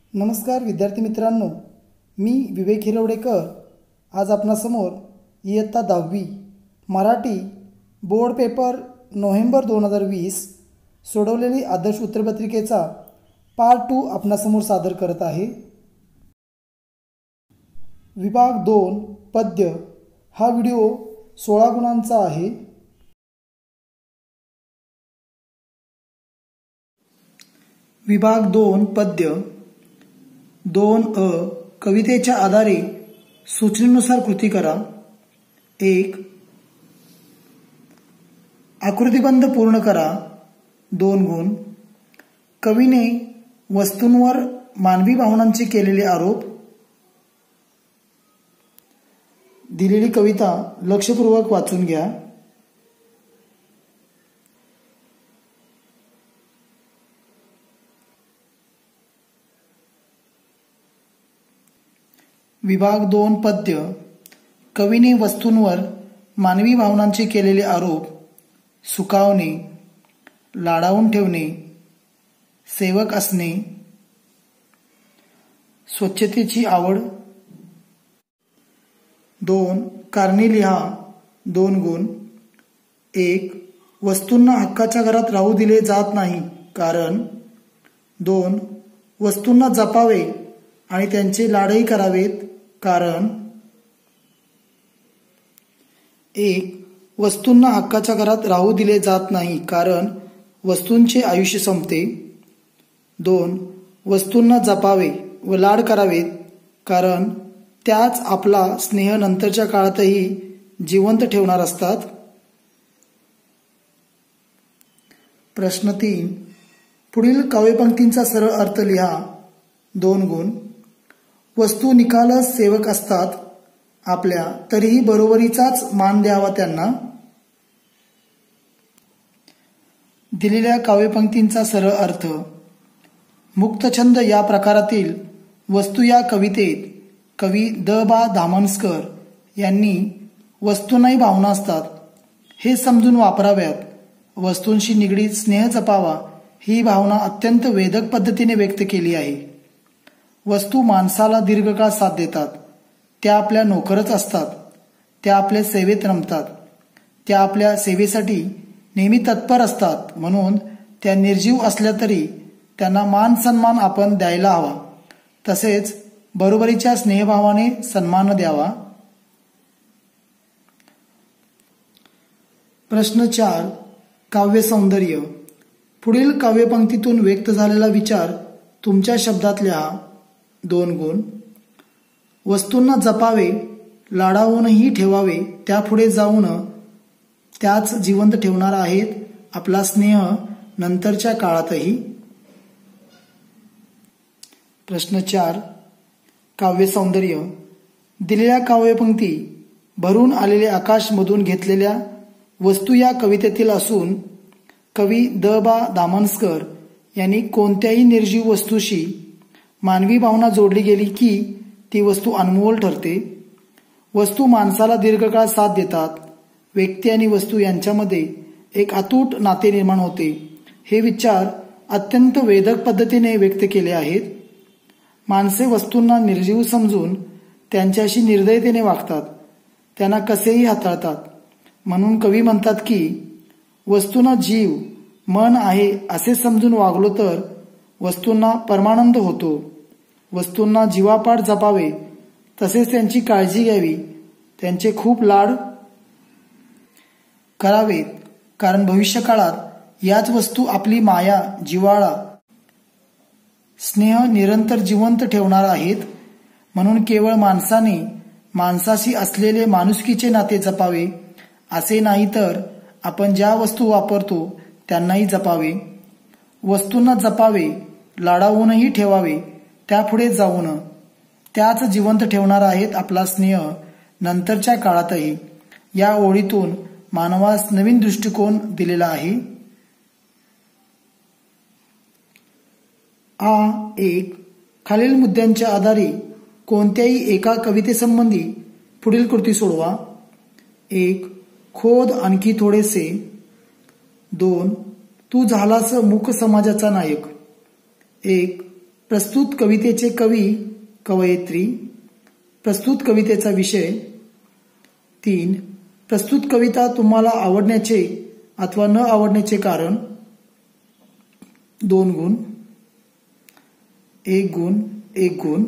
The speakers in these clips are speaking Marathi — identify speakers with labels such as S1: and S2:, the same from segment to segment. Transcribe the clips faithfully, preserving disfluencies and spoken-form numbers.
S1: नमस्कार विद्यार्थी मित्रांनो, मी विवेक हिरवडेकर आज आपणासमोर इयत्ता दहावी मराठी बोर्ड पेपर नोव्हेंबर दोन हजार वीस सोडवलेली आदर्श उत्तरपत्रिकेचा पार्ट टू आपणासमोर सादर करत आहे। विभाग दोन पद्य हा व्हिडिओ सोळा गुणांचा आहे। विभाग दोन पद्य दोन अ कवितेच्या आधारे सूचनेनुसार कृती करा। एक आकृतिबंध पूर्ण करा दोन गुण। कवीने वस्तूंवर मानवी भावनांचे केलेले आरोप। दिलेली कविता लक्षपूर्वक वाचून घ्या। विभाग दोन पद्य कवीने वस्तूंवर मानवी भावनांचे केलेले आरोप। सुखावणे, लाडावून ठेवणे, सेवक असणे, स्वच्छतेची आवड। दोन कारणे लिहा दोन गुण। एक वस्तूंना हक्काच्या घरात राहू दिले जात नाही कारण। दोन वस्तूंना जपावे आणि त्यांचे लाडही करावेत कारण। एक वस्तूंना हक्काच्या घरात राहू दिले जात नाही कारण वस्तूंचे आयुष्य संपते। दोन वस्तूंना जपावे व लाड करावेत कारण त्याच आपला स्नेह नंतरच्या काळातही जिवंत ठेवणार असतात। प्रश्न तीन पुढील काव्यपंक्तींचा सरळ अर्थ लिहा दोन गुण। वस्तू निखालस सेवक असतात आपल्या, तरीही बरोबरीचाच मान द्यावा त्यांना। दिलेल्या काव्यपंक्तींचा सरळ अर्थ। मुक्तछंद या प्रकारातील वस्तू या कवितेत कवी द बा दामनस्कर यांनी वस्तूंनाही भावना असतात हे समजून वापराव्यात। वस्तूंशी निगडीत स्नेह जपावा ही भावना अत्यंत वेदक पद्धतीने व्यक्त केली आहे। वस्तू माणसाला दीर्घकाळ साथ देतात, त्या आपल्या नोकरच असतात, त्या आपल्या सेवेत रमतात, त्या आपल्या सेवेसाठी नेहमी तत्पर असतात, म्हणून त्या निर्जीव असल्या तरी त्यांना मान सन्मान आपण द्यायला हवा, तसेच बरोबरीच्या स्नेहभावाने सन्मान द्यावा। प्रश्न चार काव्य सौंदर्य। पुढील काव्यपंक्तीतून व्यक्त झालेला विचार तुमच्या शब्दात लिहा दोन गुण। वस्तूंना जपावे, लाडावूनही ठेवावे, त्यापुढे जाऊन त्याच जिवंत ठेवणार आहेत आपला स्नेह नंतरच्या काळातही। प्रश्न चार काव्य सौंदर्य। दिलेल्या काव्यपंक्ती भरून आलेले आकाश मधून घेतलेल्या वस्तू या कवितेतील असून कवी द बा दामनस्कर यांनी कोणत्याही निर्जीव वस्तूशी मानवी भावना जोडली गेली की ती वस्तू अनमोल ठरते। वस्तू माणसाला दीर्घकाळ साथ देतात, व्यक्ती आणि वस्तू यांच्यामध्ये एक अतूट नाते निर्माण होते। हे विचार अत्यंत वेदक पद्धतीने व्यक्त केले आहेत। माणसे वस्तूंना निर्जीव समजून त्यांच्याशी निर्दयतेने वागतात, त्यांना कसेही हाताळतात, म्हणून कवी म्हणतात की वस्तूंना जीव मन आहे असे समजून वागलो तर वस्तूंना परमानंद होतो। वस्तूंना जीवापाड जपावे, तसेच त्यांची काळजी घ्यावी, त्यांचे खूप लाड करावेत कारण भविष्यकाळात याच वस्तू आपली माया, जिव्हाळा, स्नेह निरंतर जिवंत ठेवणार आहेत। म्हणून केवळ माणसाने माणसाशी असलेले माणुसकीचे नाते जपावे असे नाही, तर आपण ज्या वस्तू वापरतो त्यांनाही जपावे। वस्तूंना जपावे, लाडावूनही ठेवावे, त्यापुढे जाऊन त्याच जिवंत ठेवणार आहेत आपला स्नेह नंतरच्या काळातही। या ओळीतून मानवास नवीन दृष्टिकोन दिलेला आहे। आ एक खालील मुद्द्यांच्या आधारे कोणत्याही एका कवितेसंबंधी पुढील कृती सोडवा। एक खोद आणखी थोडेसे। दोन तू झालास मूक समाजाचा नायक। एक प्रस्तुत कवितेचे कवी कवयित्री. प्रस्तुत कवितेचा विषय. तीन. प्रस्तुत कविता तुम्हाला आवडण्याचे अथवा न आवडण्याचे कारण. दोन गुण. एक गुण. एक गुण.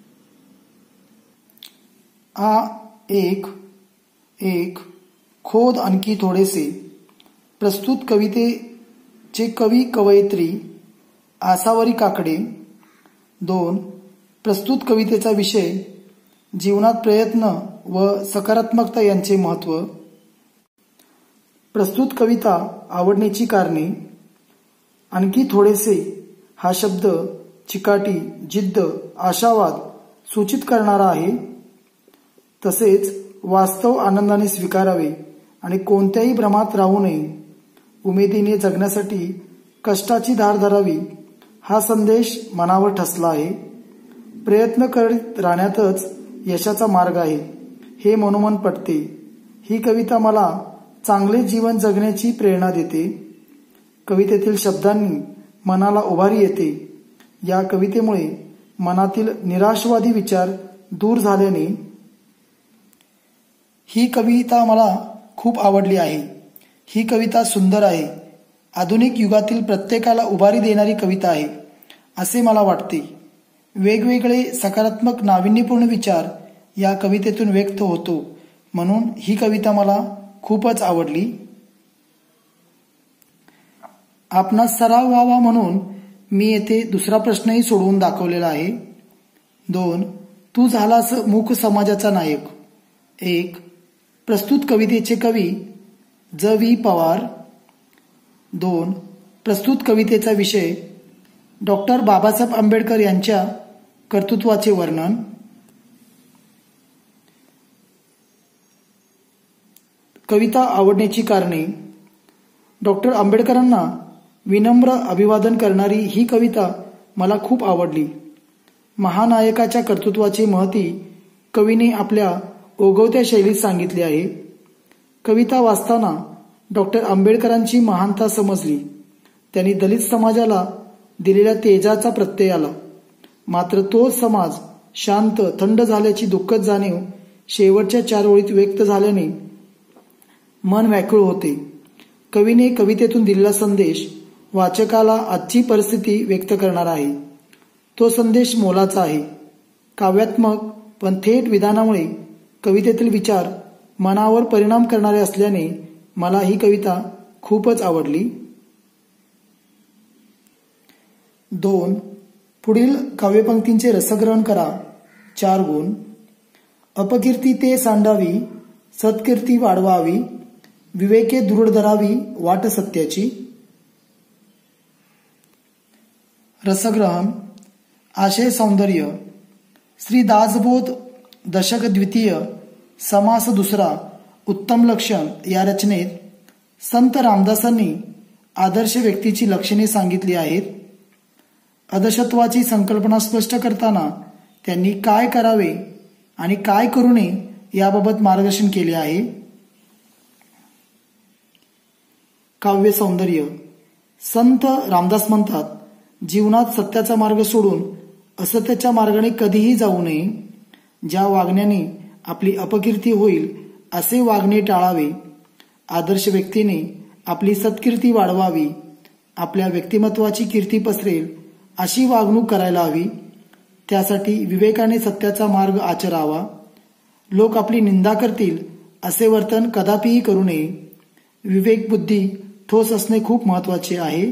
S1: आ एक. एक. खोद आणखी थोडेसे. प्रस्तुत कवितेचे कवी कवयित्री आसावरी काकडे. दोन. प्रस्तुत कवितेचा विषय. जीवनात प्रयत्न व सकारात्मकता यांचे महत्त्व. प्रस्तुत कविता आवडण्याची कारणे. आणखी थोडेसे हा शब्द चिकाटी, जिद्द, आशावाद सूचित करणारा आहे. तसेच वास्तव आनंदाने स्वीकारावे आणि कोणत्याही भ्रमात राहू नये. उमेदीने जगण्यासाठी कष्टाची धार धरावी हा संदेश मनावर ठसला आहे. प्रयत्न करीत राहण्यातच यशाचा मार्ग आहे हे मनोमन पटते. ही कविता मला चांगले जीवन जगण्याची प्रेरणा देते. कवितेतील शब्दांनी मनाला उभारी येते. या कवितेमुळे मनातील निराशवादी विचार दूर झाल्याने ही कविता मला खूप आवडली आहे. ही कविता सुंदर आहे. आधुनिक युगातील प्रत्येकाला उभारी देणारी कविता आहे असे मला वाटते. वेगवेगळे सकारात्मक नाविन्यपूर्ण विचार या कवितेतून व्यक्त होतो म्हणून ही कविता मला खूपच आवडली. आपणास सराव व्हावा म्हणून मी येथे दुसरा प्रश्नही सोडवून दाखवलेला आहे. दोन. तू झालास मूक समाजाचा नायक. एक. प्रस्तुत कवितेचे कवी ज वी पवार. दोन. प्रस्तुत कवितेचा विषय. डॉक्टर बाबासाहेब आंबेडकर यांच्या कर्तृत्वाचे वर्णन. कविता आवडण्याची कारणे. डॉक्टर आंबेडकरांना विनम्र अभिवादन करणारी ही कविता मला खूप आवडली. महानायकाच्या कर्तृत्वाची महती कवीने आपल्या ओघवत्या शैलीत सांगितले आहे. कविता वाचताना डॉक्टर आंबेडकरांची महानता समजली. त्यांनी दलित समाजाला दिलेल्या तेजाचा प्रत्यय आला. मात्र तोच समाज शांत थंड झाल्याची दुःखद जाणीव शेवटच्या चार ओळीत व्यक्त झाल्याने मन व्याकुळ होते. कवीने कवितेतून दिलेला संदेश वाचकाला आजची परिस्थिती व्यक्त करणार आहे. तो संदेश मोलाचा आहे. काव्यात्मक पण थेट विधानामुळे कवितेतील विचार मनावर परिणाम करणारे असल्याने मला ही कविता खूपच आवडली. दोन. पुढील काव्यपंक्तींचे रसग्रहण करा. चार गुण. अपकीर्ती ते सांडावी, सत्कीर्ती वाढवावी, विवेके दृढ धरावी वाट सत्याची. रसग्रहण. आशय सौंदर्य. श्री दासबोध दशक द्वितीय समास दुसरा उत्तम लक्षण या रचनेत संत रामदासांनी आदर्श व्यक्तीची लक्षणे सांगितली आहेत. आदर्शत्वाची संकल्पना स्पष्ट करताना त्यांनी काय करावे आणि काय करू नये याबाबत मार्गदर्शन केले आहे. काव्य सौंदर्य. संत रामदास म्हणतात, जीवनात सत्याचा मार्ग सोडून असत्याच्या मार्गाने कधीही जाऊ नये. ज्या वागण्याने आपली अपकीर्ती होईल असे वागणे टाळावे. आदर्श व्यक्तीने आपली सत्कीर्ती वाढवावी. आपल्या व्यक्तिमत्वाची कीर्ती पसरेल अशी वागणूक करायला हवी. त्यासाठी विवेकाने सत्याचा मार्ग आचरावा. लोक आपली निंदा करतील असे वर्तन कदापिही करू नये. विवेक बुद्धी ठोस असणे खूप महत्वाचे आहे.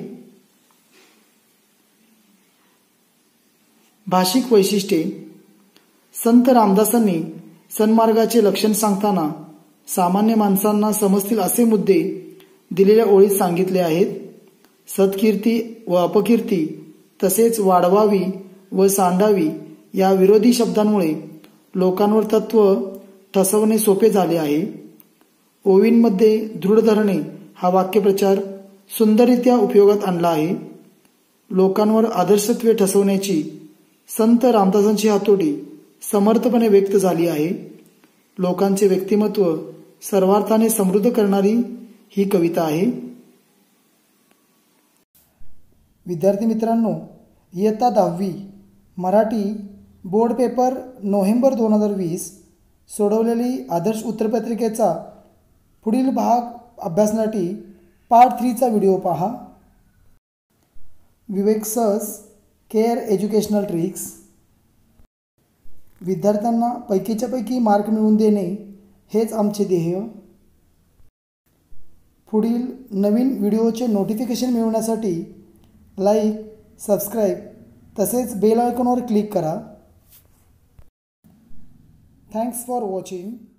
S1: भाषिक वैशिष्ट्ये. संत रामदासांनी सन्मार्गाचे लक्षण सांगताना सामान्य माणसांना समजतील असे मुद्दे दिलेल्या ओळीत सांगितले आहेत. सत्कीर्ती व अपकीर्ती तसेच वाढवावी व सांडावी या विरोधी शब्दांमुळे लोकांवर तत्व ठसवणे सोपे झाले आहे. ओवींमध्ये दृढ धरणे हा वाक्यप्रचार सुंदररित्या उपयोगात आणला आहे. लोकांवर आदर्शत्वे ठसवण्याची संत रामदासांची हातोटी समर्थपणे व्यक्त झाली आहे. लोकांचे व्यक्तिमत्व सर्वार्थाने समृद्ध करणारी ही कविता आहे. विद्यार्थी मित्रांनो, इयत्ता दहावी मराठी बोर्ड पेपर नोव्हेंबर दोन हजार वीस सोडवलेली आदर्श उत्तरपत्रिकेचा पुढील भाग अभ्यासण्यासाठी पार्ट थ्रीचा व्हिडिओ पहा. विवेक सस केअर एज्युकेशनल ट्रिक्स. विद्यार्थ्यांना पैकीच्या पैकी मार्क मिळवून देणे हेच आमचे ध्येय. पुढील नवीन व्हिडिओचे नोटिफिकेशन मिळवण्यासाठी लाईक, सबस्क्राईब तसेच बेल आयकॉनवर क्लिक करा. Thanks for watching.